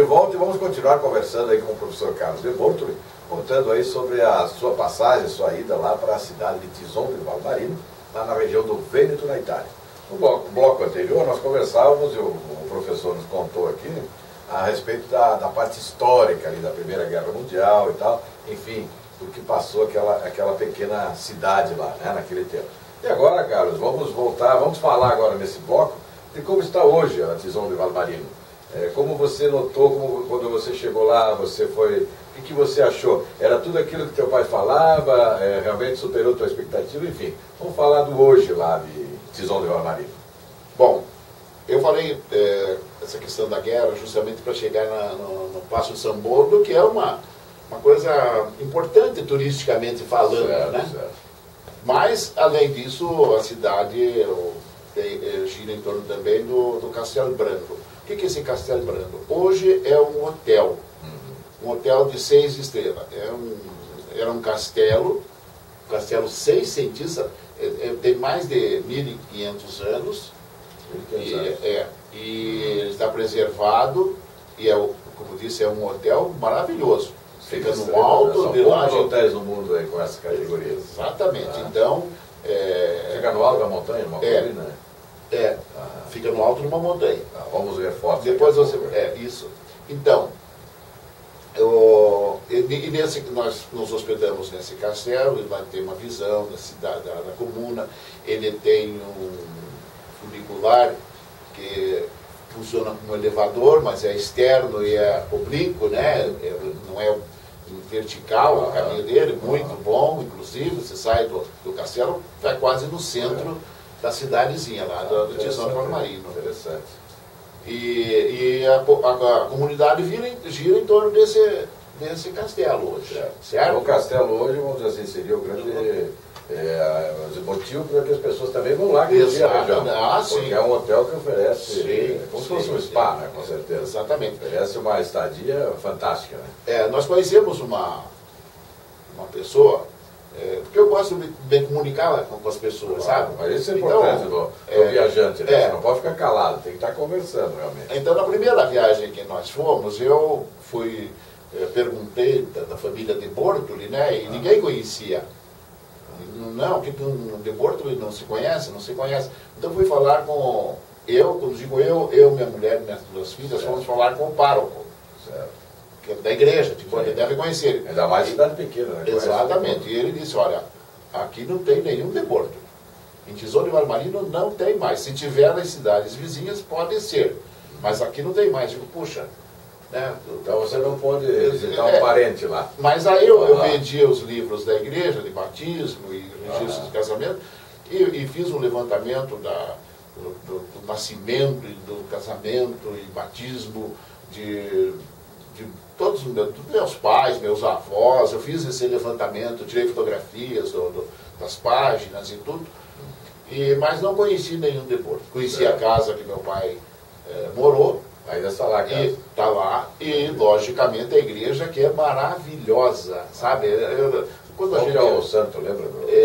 volta e vamos continuar conversando aí com o professor Carlos de Bortoli, contando aí sobre a sua passagem, a sua ida lá para a cidade de Tison de Valmarino, lá na região do Vêneto, na Itália. No bloco anterior nós conversávamos, e o professor nos contou aqui, a respeito da parte histórica ali da Primeira Guerra Mundial e tal, enfim, do que passou aquela pequena cidade lá, né, naquele tempo. E agora, Carlos, vamos falar agora nesse bloco de como está hoje a Tison de Valmarino. Como você notou, quando você chegou lá, o que você achou? Era tudo aquilo que teu pai falava, realmente superou tua expectativa, enfim. Vamos falar do hoje lá de Tison de Valmarino. Bom, eu falei essa questão da guerra justamente para chegar no Paço de São Bordo, que é uma coisa importante turisticamente falando, certo, né? Certo. Mas, além disso, a cidade gira em torno também do Castelo Branco. O que é esse Castelo Branco? Hoje é um hotel, um hotel de 6 estrelas. Era um castelo 600, tem mais de 1.500 anos, e está preservado, e como disse, é um hotel maravilhoso. Fica no alto de lá. São poucos hotéis no mundo aí com essa categoria. Exatamente. Então, fica no alto da montanha, numa colina? Fica no alto de uma montanha. Vamos ver fotos. Depois você... isso. Então, nós nos hospedamos nesse castelo, ele vai ter uma visão da cidade, da comuna. Ele tem um funicular que funciona como elevador, mas é externo e é oblíquo, né? Não é vertical o caminho dele, muito bom, inclusive. Você sai do castelo, vai quase no centro da cidadezinha lá, do Tison de Valmarino. Interessante. E a comunidade gira em torno desse castelo hoje, certo? O castelo hoje, vamos dizer assim, seria o grande motivo para que as pessoas também vão lá conhecer a região. Porque é um hotel que oferece, como se fosse um spa, né, com certeza. Exatamente. Oferece uma estadia fantástica, né? Nós conhecemos uma pessoa, porque eu gosto de bem comunicar com as pessoas, sabe? Mas isso é importante do viajante, né? Você não pode ficar calado, tem que estar conversando realmente. Então, na primeira viagem que nós fomos, eu perguntei da família de Bortoli, né? E ninguém conhecia. Não, que de Bortoli não se conhece. Então fui falar com quando digo eu, minha mulher e minhas 2 filhas, fomos falar com o pároco. Certo. Que é da igreja, ele deve conhecer. Ainda mais cidade pequena, né? Exatamente. E ele disse, olha, aqui não tem nenhum de Bortoli. Em Tison de Valmarino não tem mais. Se tiver nas cidades vizinhas, pode ser. Mas aqui não tem mais. Eu digo, puxa, né? Então você não pode visitar um parente lá. Mas aí eu vendia os livros da igreja, de batismo e registro de casamento, e fiz um levantamento do nascimento e do casamento e batismo de todos os meus pais, meus avós. Eu fiz esse levantamento, tirei fotografias das páginas e tudo, mas não conheci nenhum de Bortoli. Conheci a casa que meu pai morou. Ainda está lá, cara. Está lá, e logicamente a igreja, que é maravilhosa, sabe? Quando a gente é o santo, lembra?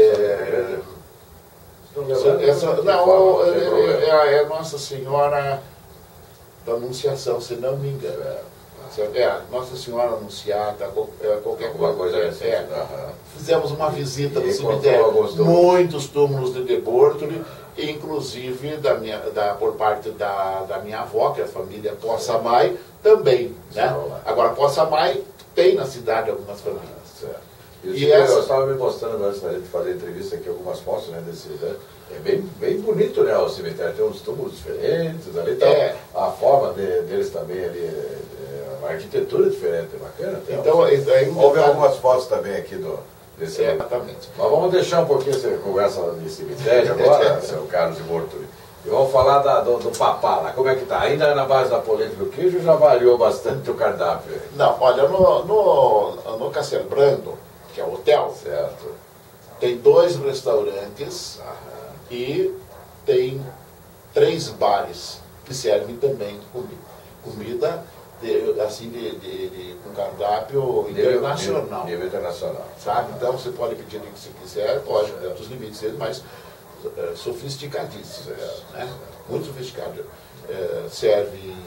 É Nossa Senhora da Anunciação, se não me engano. Nossa Senhora Anunciada, qualquer coisa. Fizemos uma visita no cemitério, muitos túmulos de Bortoli, inclusive por parte da minha avó, que é a família Poçamai, também. Né? Agora, Poçamai tem na cidade algumas famílias. Eu estava me mostrando antes da gente fazer entrevista aqui algumas fotos, né, desse, né? É bem bonito, né, o cemitério, tem uns túmulos diferentes ali, a forma deles também ali, a arquitetura é diferente, é bacana. Então, vamos ver algumas fotos também aqui desse exatamente. Mas vamos deixar um pouquinho essa conversa de cemitério agora, seu Carlos de Bortoli. E vamos falar do papá lá, como é que tá? Ainda na base da polenta do queijo, já variou bastante o cardápio? Não, olha, no Castelo Branco, que é o hotel, certo, tem 2 restaurantes e tem 3 bares que servem também comida com cardápio internacional. Nível internacional. Sabe? Então você pode pedir o que você quiser, pode, dentro dos limites deles, mas sofisticadíssimos, né? Muito sofisticados. Servem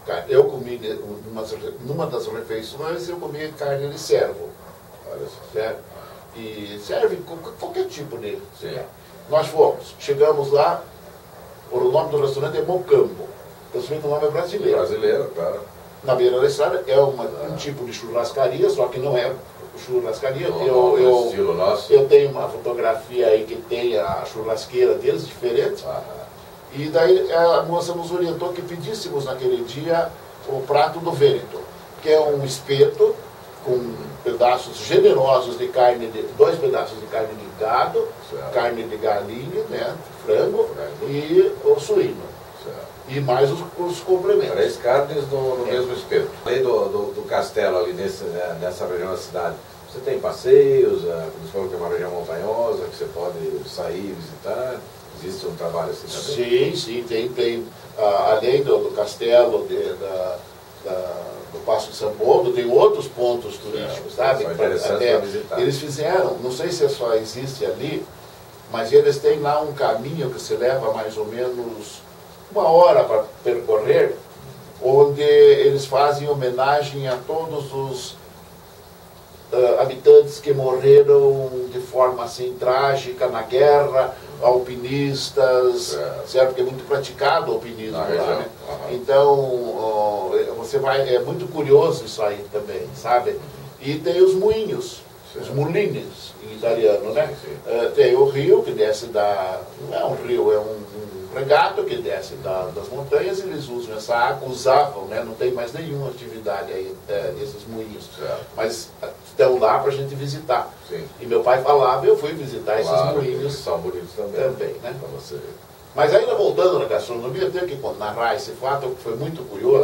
Eu comi, numa das refeições, eu comi carne de cervo. Olha só. Certo? E serve qualquer tipo dele. Sim. Nós fomos, chegamos lá, o nome do restaurante é Mocambo. O nome é brasileiro. Brasileiro, claro. Na beira da estrada é um tipo de churrascaria, só que não é churrascaria. Estilo nosso. Eu tenho uma fotografia aí que tem a churrasqueira deles, diferente. E daí a moça nos orientou que pedíssemos naquele dia o prato do Vêneto, que é um espeto com pedaços generosos de carne, 2 pedaços de carne de gado, certo, carne de galinha, né, frango e o suíno. Certo. E mais os complementos. 3 carnes no mesmo espeto. Além do castelo ali nessa região da cidade, você tem passeios, você falou que é uma região montanhosa, que você pode sair e visitar. Existe um trabalho assim também? Sim, tem. Além do castelo, do Passo de São Paulo, tem outros pontos turísticos, sabe? São interessantes para visitar. Eles fizeram, não sei se só existe ali, mas eles têm lá um caminho que se leva mais ou menos 1 hora para percorrer, onde eles fazem homenagem a todos os habitantes que morreram de forma assim trágica na guerra, alpinistas, certo? Porque é muito praticado o alpinismo lá, né? Então, você vai, é muito curioso isso aí também, sabe? E tem os moinhos, os mulines em italiano, né? Tem o rio que desce não é um rio, é um regato que desce das montanhas, e eles usam essa água, usavam, né? Não tem mais nenhuma atividade aí desses moinhos, mas estão lá para a gente visitar. Sim. E meu pai falava, eu fui visitar esses moinhos. São bonitos também, né? Para você ver. Mas ainda voltando na gastronomia, eu tenho que narrar esse fato, que foi muito curioso.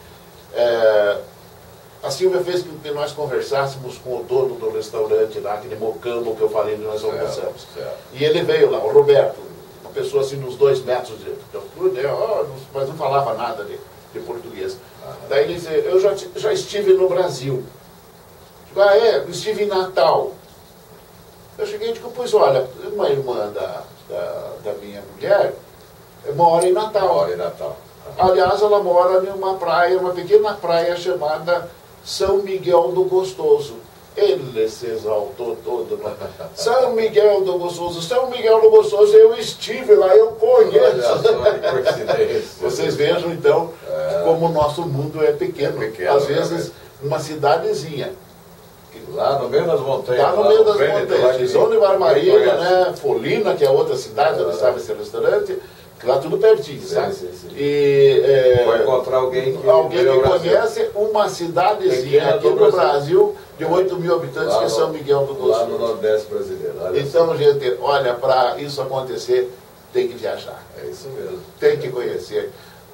A Silvia fez com que nós conversássemos com o dono do restaurante lá, aquele Mocambo que eu falei que nós almoçamos. E ele veio lá, o Roberto, uma pessoa assim nos 2 metros de altura, mas não falava nada de português. Daí ele disse, eu já estive no Brasil. Eu estive em Natal. Eu cheguei e digo, pois olha, uma irmã da minha mulher mora em Natal. Aliás, ela mora em uma pequena praia chamada São Miguel do Gostoso. Ele se exaltou todo. São Miguel do Gostoso, eu estive lá, eu conheço. Vocês vejam então como o nosso mundo é pequeno. Às vezes uma cidadezinha. Lá no meio das montanhas. Lá no meio das montanhas. Zona de Barmarilha, né? Folina, que é outra cidade onde estava esse restaurante. Lá tudo pertinho, sabe? Sim. E vai encontrar alguém que conhece uma cidadezinha aqui no Brasil de 8 mil habitantes, que é São Miguel do Gostoso. Lá no Nordeste brasileiro. Então, gente, olha, para isso acontecer, tem que viajar. É isso mesmo. Tem que conhecer.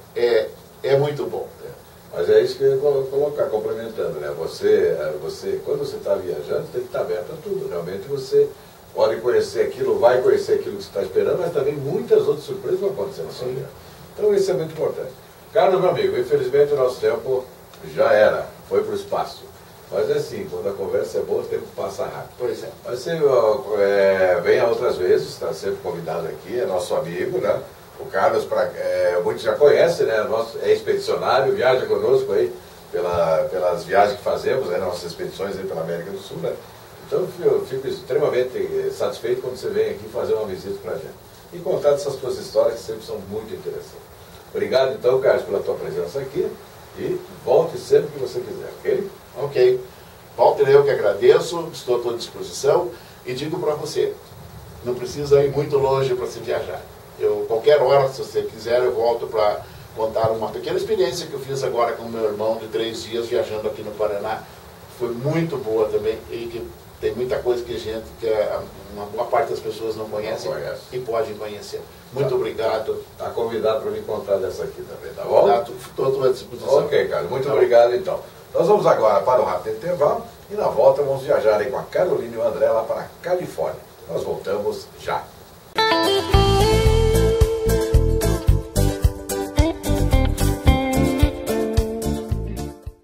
É muito bom. Mas é isso que eu ia colocar, complementando, né? Você, quando você está viajando, tem que estar aberto a tudo. Realmente você pode conhecer aquilo, vai conhecer aquilo que você está esperando, mas também muitas outras surpresas vão acontecer na sua vida. Então isso é muito importante. Carlos, meu amigo, infelizmente o nosso tempo já era, foi para o espaço. Mas é assim, quando a conversa é boa, o tempo passa rápido. Pois é. Mas você venha outras vezes, está sempre convidado aqui, é nosso amigo, né? O Carlos, muitos já conhecem, né? É expedicionário, viaja conosco aí pelas viagens que fazemos, né? Nossas expedições aí pela América do Sul, né? Então eu fico extremamente satisfeito quando você vem aqui fazer uma visita para a gente. E contar dessas suas histórias que sempre são muito interessantes. Obrigado então, Carlos, pela tua presença aqui. E volte sempre que você quiser, ok? Ok. Walter, eu que agradeço, estou à tua disposição. E digo para você, não precisa ir muito longe para se viajar. Qualquer hora, se você quiser, eu volto para contar uma pequena experiência que eu fiz agora com o meu irmão de 3 dias viajando aqui no Paraná. Foi muito boa também e que tem muita coisa que uma boa parte das pessoas não conhece e podem conhecer. Muito obrigado. Está convidado para me contar dessa aqui também, tá bom? Estou à tua disposição. Ok, cara. Muito obrigado então. Nós vamos agora para um rápido intervalo e na volta vamos viajar aí com a Carolina e o André lá para a Califórnia. Nós voltamos já.